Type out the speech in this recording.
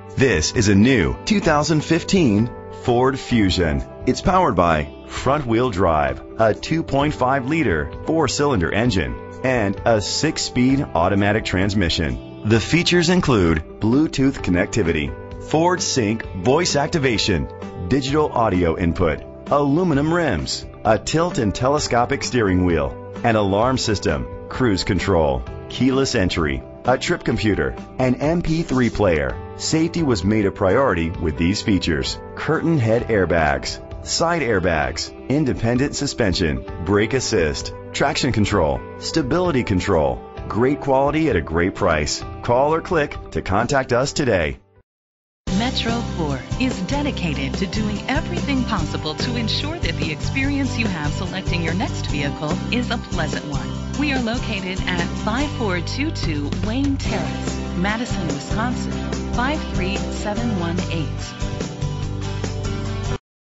This is a new 2015 Ford Fusion. It's powered by front-wheel drive, a 2.5-liter four-cylinder engine, and a 6-speed automatic transmission. The features include Bluetooth connectivity, Ford Sync voice activation, digital audio input, aluminum rims, a tilt and telescopic steering wheel, an alarm system, cruise control, keyless entry, a trip computer, an MP3 player. Safety was made a priority with these features: curtain head airbags, side airbags, independent suspension, brake assist, traction control, stability control. Great quality at a great price. Call or click to contact us today. Metro Ford is dedicated to doing everything possible to ensure that the experience you have selecting your next vehicle is a pleasant one. We are located at 5422 Wayne Terrace, Madison, Wisconsin, 53718.